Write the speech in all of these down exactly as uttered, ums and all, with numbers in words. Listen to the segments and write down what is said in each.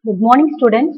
Good morning, students.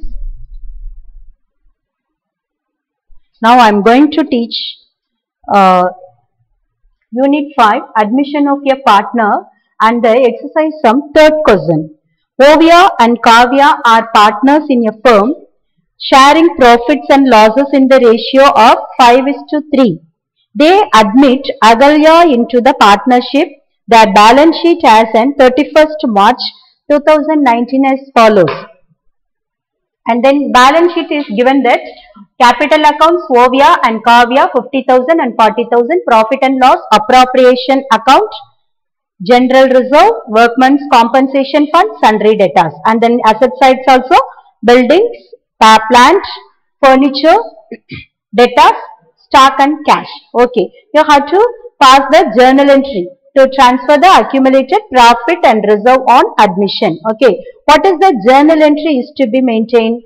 Now I am going to teach uh, Unit five, Admission of a Partner, and the exercise sum third question. Ovia and Kavya are partners in a firm, sharing profits and losses in the ratio of five is to three. They admit Agalya into the partnership. Their balance sheet as on thirty-first March two thousand nineteen as follows. And then balance sheet is given that capital accounts Ovia and Kavya fifty thousand and forty thousand, profit and loss appropriation account, general reserve, workmen's compensation fund, sundry debtors. And then asset sides also buildings, plant, furniture, debtors, stock and cash. Okay, you have to pass the journal entry to transfer the accumulated profit and reserve on admission. Okay, what is the journal entry is to be maintained?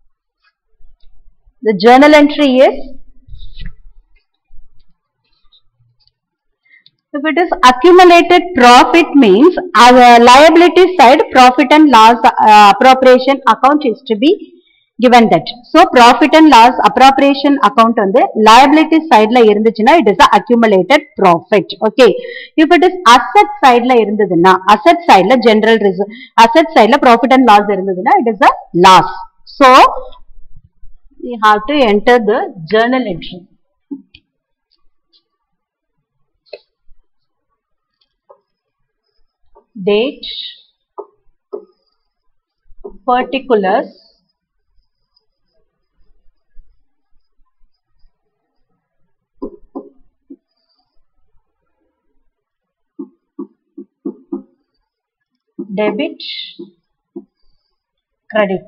The journal entry is, if it is accumulated profit means our liability side profit and loss uh, appropriation account is to be given that. So profit and loss appropriation account on the liability side la irundhuchina it is the accumulated profit. Okay, if it is asset side la irundhuduna, asset side la general reserve, asset side la profit and loss irundhuduna it is a loss. So we have to enter the journal entry. Date, particulars, debit, credit.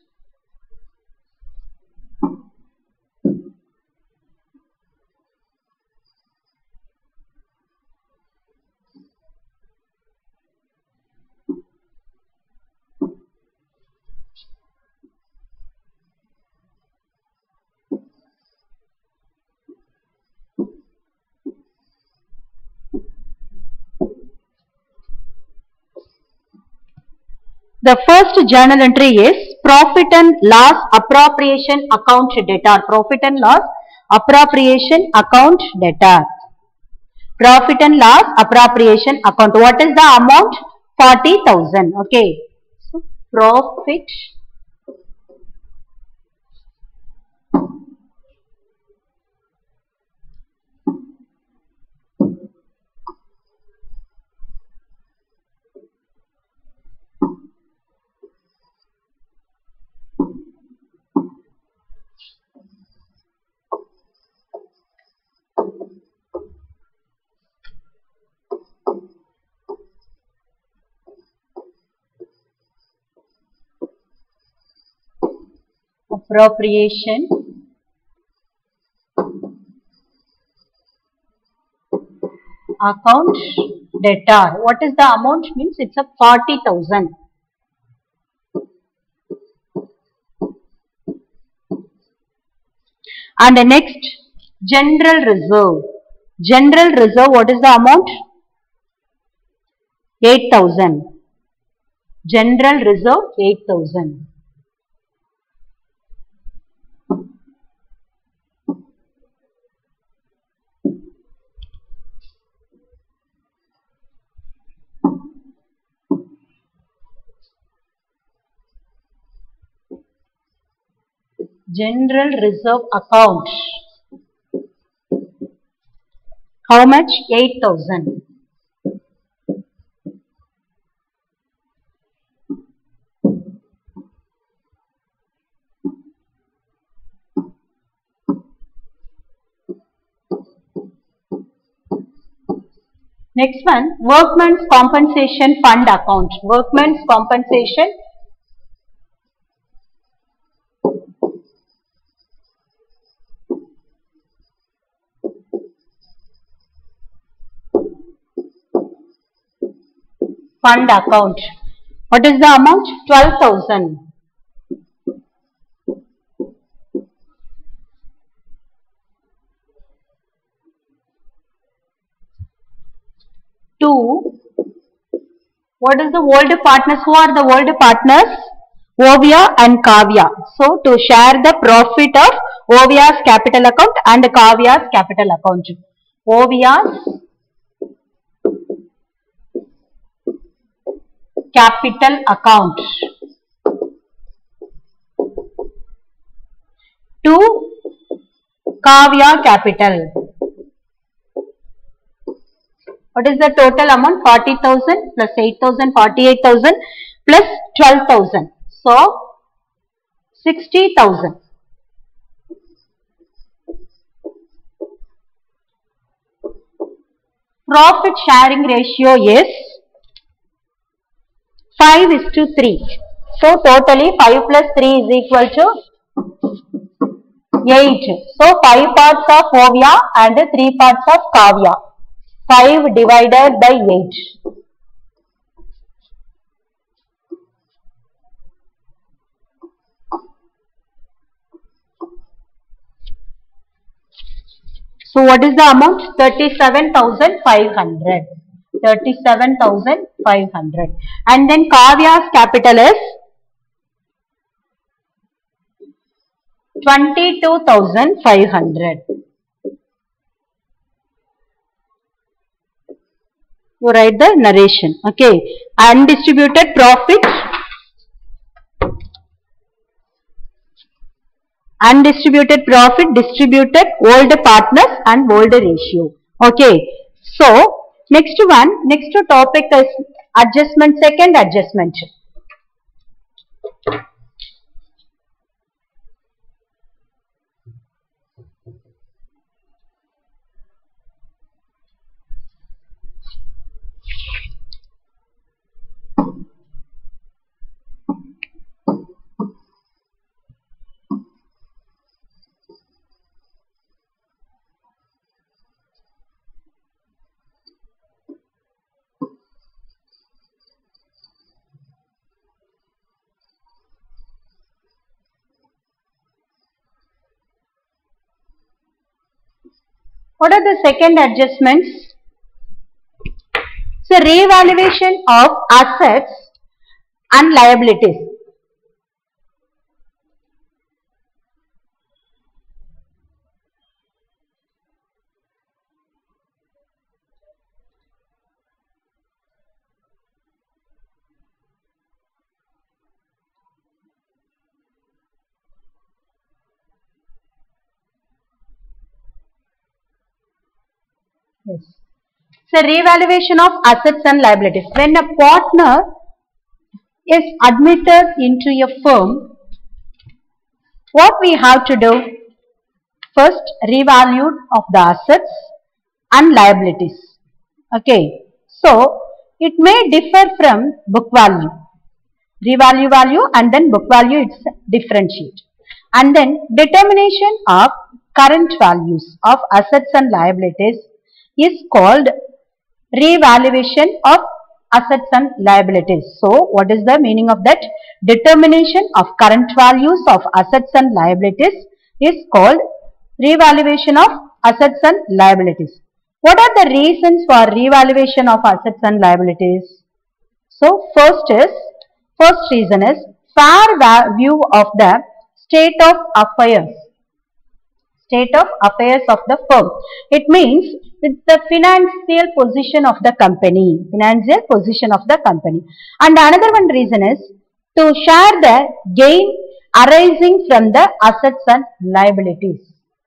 The first journal entry is profit and loss appropriation account debtor. Profit and loss appropriation account debtor. Profit and loss appropriation account. What is the amount? forty thousand. Okay. So, profit appropriation account debtor. What is the amount? Means it's a forty thousand. And the next, general reserve. General reserve, what is the amount? eight thousand. General reserve, eight thousand. General reserve account. How much? eight thousand. Next one, workmen's compensation fund account. Workmen's compensation fund account. What is the amount? twelve thousand. Two, what is the old partners? Who are the old partners? Ovia and Kavya. So to share the profit of Ovia's capital account and Kavya's capital account. Ovia's capital account to Kavya capital. What is the total amount? forty thousand plus eight thousand, forty-eight thousand plus twelve thousand. So, sixty thousand. Profit sharing ratio is five is to three. So, totally five plus three is equal to eight. So, five parts of Ovia and three parts of Kavya. five divided by eight. So what is the amount? thirty-seven thousand five hundred. thirty-seven thousand five hundred. And then Kavya's capital is twenty-two thousand five hundred. You write the narration. Okay. Undistributed profit. Undistributed profit distributed old partners and old ratio. Okay. So, next one, next topic is adjustment, second adjustment. What are the second adjustments? So, revaluation of assets and liabilities. Yes. So, revaluation of assets and liabilities. When a partner is admitted into a firm, what we have to do? First, revalue of the assets and liabilities. Okay. So, it may differ from book value. Revalue value and then book value, it's differentiate. And then determination of current values of assets and liabilities is called revaluation of assets and liabilities. So, what is the meaning of that? Determination of current values of assets and liabilities is called revaluation of assets and liabilities. What are the reasons for revaluation of assets and liabilities? So, first is, first reason is fair view of the state of affairs. State of affairs of the firm. It means it's the financial position of the company. Financial position of the company. And another one reason is to share the gain arising from the assets and liabilities.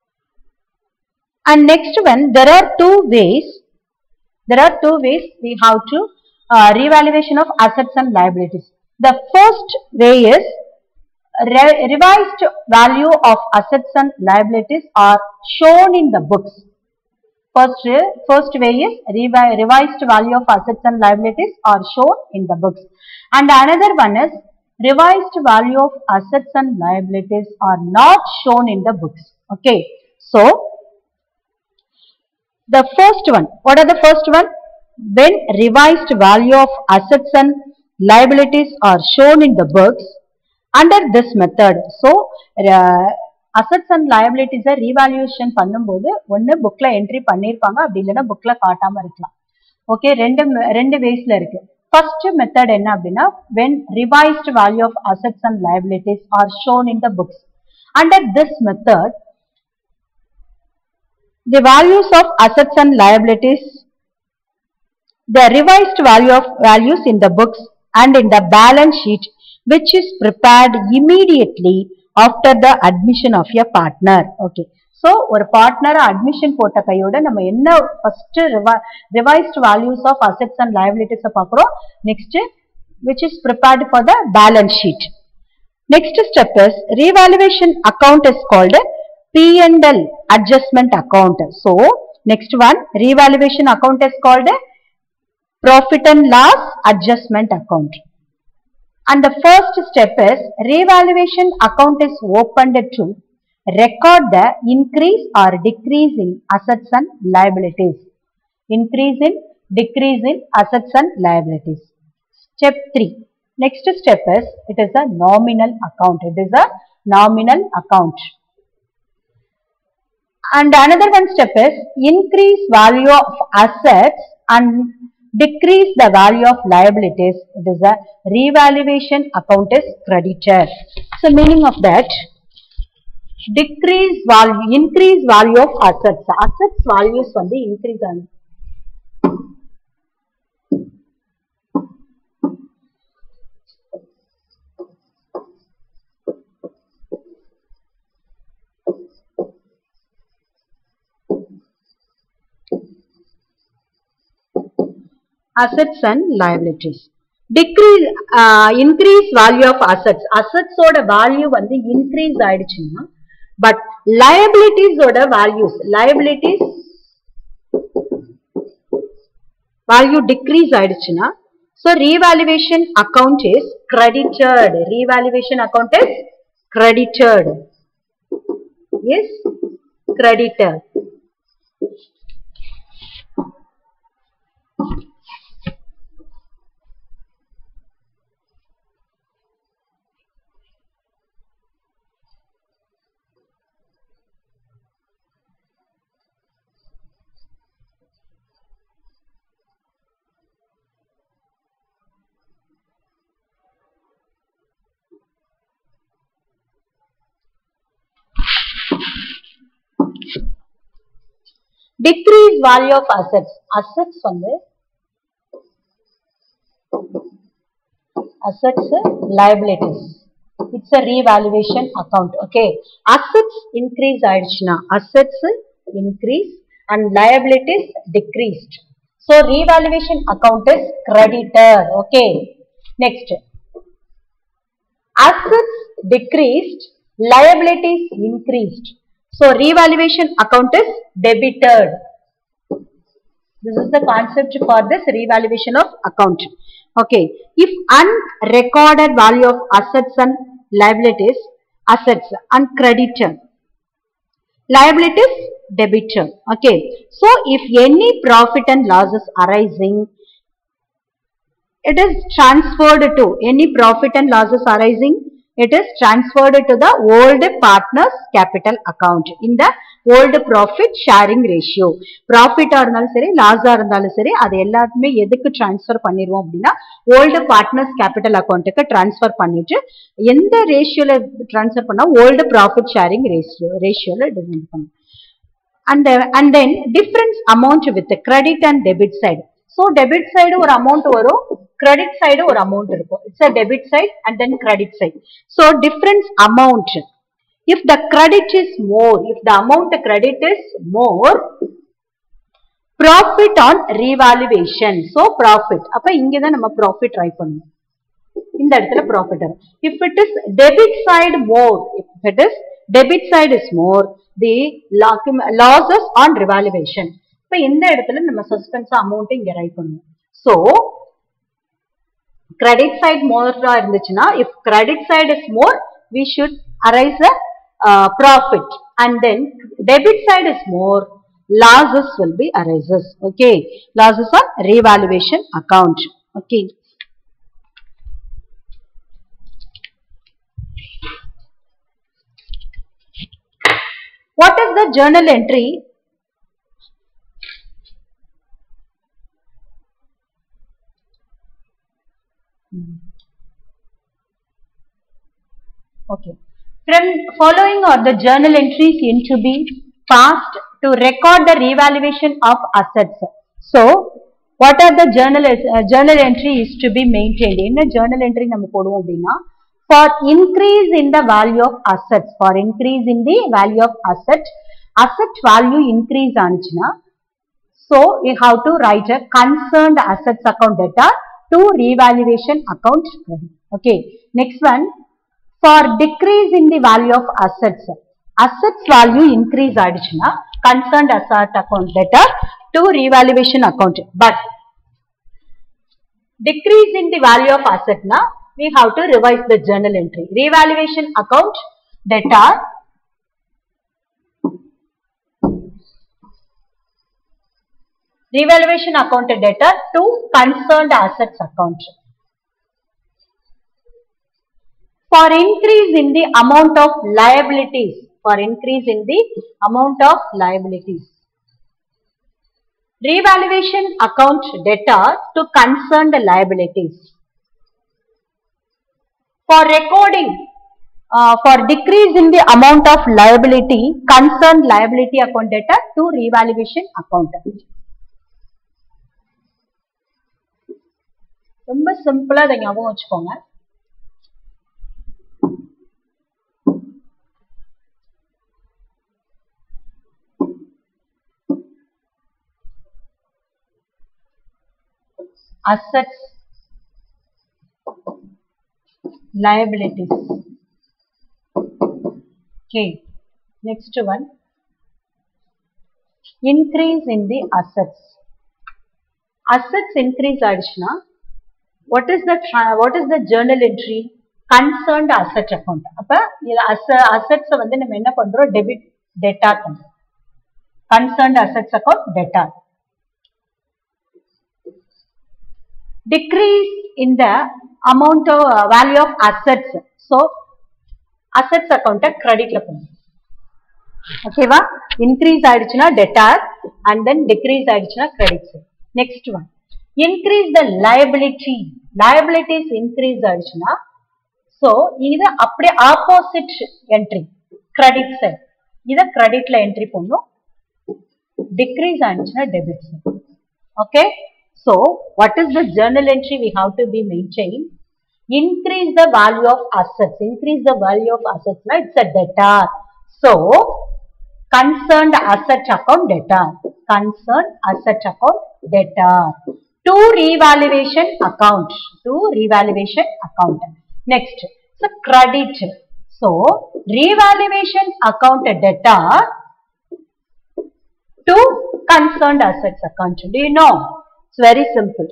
And next one, there are two ways. There are two ways we have to uh, revaluation of assets and liabilities. The first way is Re revised value of assets and liabilities are shown in the books. First, first way is revi revised value of assets and liabilities are shown in the books. And another one is revised value of assets and liabilities are not shown in the books. Okay. So, the first one, what are the first one? When revised value of assets and liabilities are shown in the books, under this method, so uh, assets and liabilities are revaluation பண்ணும்போது ஒன்னு bookல entry பண்ணிருப்பாங்க அப்படி இல்லனா bookல காட்டாம இருக்கலாம். Okay, ரெண்டு ரெண்டு வேஸ்ல இருக்கு. First method enna appadina when revised value of assets and liabilities are shown in the books. Under this method, the values of assets and liabilities, the revised value of values in the books and in the balance sheet, which is prepared immediately after the admission of a partner. Okay. So, ஒரு partner admission போட்ட கையோட நம்ம என்ன first revised values of assets and liabilities பார்க்கிறோம். Next, which is prepared for the balance sheet. Next step is revaluation account is called P and L adjustment account. So, next one revaluation account is called profit and loss adjustment account. And the first step is revaluation account is opened to record the increase or decrease in assets and liabilities. Increase in, decrease in assets and liabilities. Step three. Next step is, it is a nominal account. It is a nominal account. And another one step is increase value of assets and decrease the value of liabilities. It is a revaluation account is creditor. So meaning of that, decrease value, increase value of assets. Assets values வந்து increase ஆகும். Assets and liabilities. Decrease, uh, increase value of assets. Assets oda value வந்து increase ஆயிடுச்சுன்னா, but liabilities oda values, liabilities value decrease ஆயிடுச்சுன்னா, so revaluation account is credited. Revaluation account is credited. Yes, credited. Decrease value of assets. Assets வந்து assets liabilities. It's a revaluation account. Okay. Assets increase ஆயிடுச்சுன்னா, assets increase and liabilities decreased. So revaluation account is credited. Okay. Next. Assets decreased, liabilities increased. So revaluation account is debited. This is the concept for this revaluation of account. Okay. If unrecorded value of assets and liabilities, assets and credited, liabilities debited. Okay. So if any profit and losses arising, it is transferred to any profit and losses arising, it is transferred to the old partners capital account in the old profit sharing ratio. Profit ஆ இருந்தாலும் சரி, loss ஆ இருந்தாலும் சரி, அது எல்லாத்துமே எதுக்கு transfer பண்ணிடுவோம் அப்படின்னா old partners capital account க்கு transfer பண்ணிட்டு எந்த ரேஷியோல transfer பண்ணா old profit sharing ratio ரேஷியோல டிவைட் பண்ணும். And, and then difference amount with the credit and debit side. So debit side ஒரு amount வரும், credit side ஒரு amount இருக்கும். It's a debit side and then credit side. So difference amount. If the credit is more, if the amount credit is more, profit on revaluation. So profit. அப்ப இங்க தான் நம்ம profit try பண்ணுவோம். இந்த இடத்துல profit. If it is debit side more, if it is debit side is more, the losses on revaluation. இப்ப இந்த இடத்துல நம்ம suspense amount இங்க write பண்ணுவோம். So credit side more இருந்துச்சுன்னா, if credit side is more, we should arise a uh, profit, and then debit side is more, losses will be arises. Okay, losses on revaluation account. Okay. What is the journal entry? Okay. From following are the journal entries in to be passed to record the revaluation of assets. So, what are the journal uh, journal entries to be maintained? In a journal entry, namu poduvom appadina for increase in the value of assets. For increase in the value of asset, asset value increase aanichina. So, we have to write a concerned assets account data to revaluation account credit. Okay. Next one. For decrease in the value of assets, assets value increase aadichina concerned asset account data to revaluation account. But decrease in the value of asset na, we have to revise the journal entry. Revaluation account data revaluation account data to concerned assets account. For increase in the amount of liabilities, for increase in the amount of liabilities, revaluation account data to concerned liabilities. For recording, uh, for decrease in the amount of liability, concerned liability account data to revaluation account. ரொம்ப சிம்பிளா இதை ஞாபகம் வச்சுக்கோங்க. Assets, liabilities. Okay. Next one. Increase in the assets. Assets increase aadichina. What is the what is the journal entry? Concerned asset account. அப்ப assets வந்து நம்ம என்ன பண்றோம்? Debit data பண்றோம். Concerned assets account data. Decrease in the amount of uh, value of assets. So, assets account credit la pannum. Okay va? Increase aadichina debtor and then decrease aadichina credits. Next one. Increase the liability. Liabilities increase aadichina. So, idu appadi opposite entry. Credit side. Idu credit la entry ponnum. Decrease aadichina debit side. Okay. So, what is the journal entry we have to be maintained? Increase the value of assets. Increase the value of assets. Now, it's a debtor. So, concerned asset account debtor. Concerned asset account debtor. To revaluation account. To revaluation account. Next, so credit. So, revaluation account debtor to concerned assets account. Do you know? It's very simple.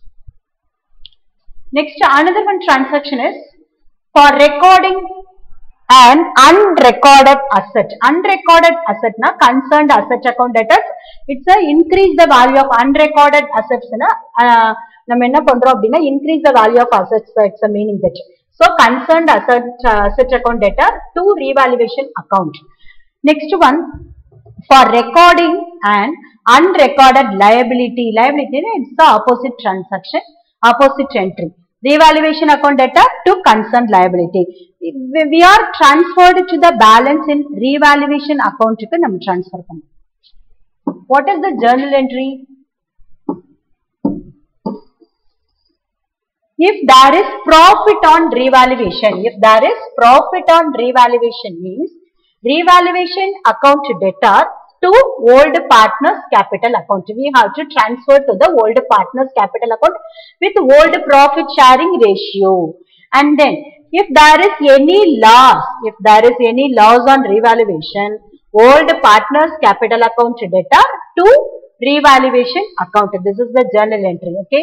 Next, another one transaction is for recording an unrecorded asset. Unrecorded asset na concerned asset account debtors. It's a increase the value of unrecorded assets na uh, நம்ம என்ன பண்றோம் அப்படின்னா increase the value of assets. It's a meaning that. So concerned asset uh, asset account debtor to revaluation account. Next one for recording an unrecorded liability. Liability it's the opposite transaction, opposite entry. Revaluation account data to concerned liability. We are transferred to the balance in revaluation account ku nam transfer pannum. What is the journal entry? If there is profit on revaluation, if there is profit on revaluation means revaluation account debtor to old partners capital account. We have to transfer to the old partners capital account with old profit sharing ratio. And then if there is any loss, if there is any loss on revaluation, old partners capital account debtor to revaluation account. This is the journal entry. Okay.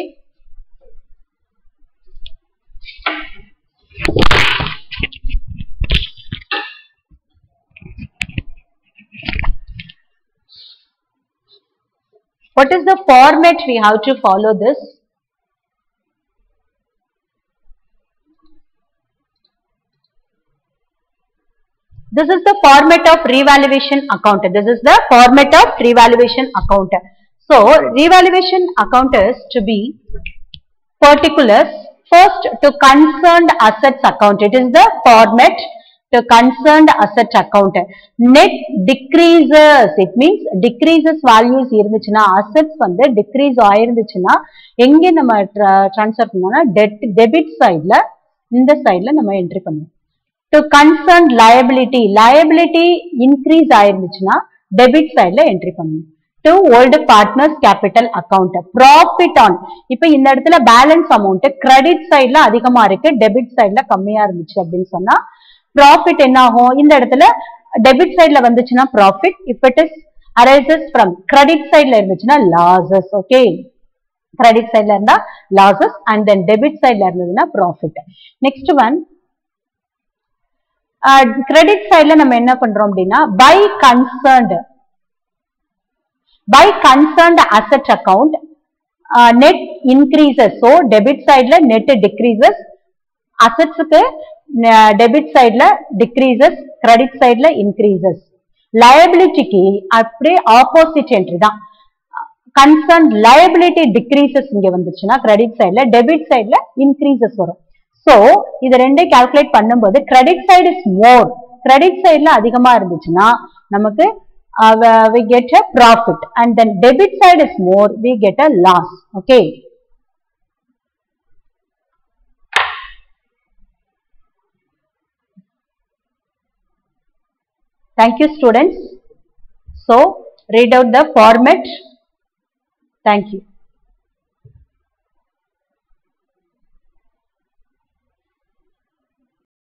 What is the format we have to follow this? This is the format of revaluation account. This is the format of revaluation account. So, revaluation account is to be particulars. First, to concerned assets account. It is the format. to concerned asset account. Net decreases, it means decreases values இருந்துச்சுன்னா assets வந்து decrease ஆயிருந்துச்சுன்னா எங்க நம்ம transfer பண்ணோம்னா debt debit sideல இந்த sideல நம்ம entry பண்ணுவோம். To concerned liability, liability increase ஆயிருந்துச்சுன்னா debit sideல entry பண்ணுவோம். To old partners capital account, profit on, இப்ப இந்த இடத்துல balance amount credit sideல அதிகமா இருக்கு, debit sideல கம்மியா இருந்துச்சு அப்படின்னு சொன்னா profit என்ன ஆகும்? இந்த இடத்துல debit sideல வந்துச்சுன்னா profit, if it is arises from credit sideல இருந்துச்சுன்னா losses. Okay, credit sideல இருந்தா losses and then debit sideல இருந்ததுன்னா profit. Next one, uh, credit sideல நம்ம என்ன பண்றோம் அப்படின்னா by concerned, by concerned asset account uh, net increases, so debit sideல net decreases, assets க்கு debit sideல decreases, credit sideல increases. Liability க்கு அப்படியே opposite entry தான், concerned liability decreases இங்க வந்துச்சுன்னா credit sideல, debit sideல increases வரும். So இது ரெண்டே calculate பண்ணும்போது credit side is more, credit sideல அதிகமா இருந்துச்சுன்னா நமக்கு uh, we get a profit, and then debit side is more, we get a loss. Okay, thank you students. So read out the format. Thank you.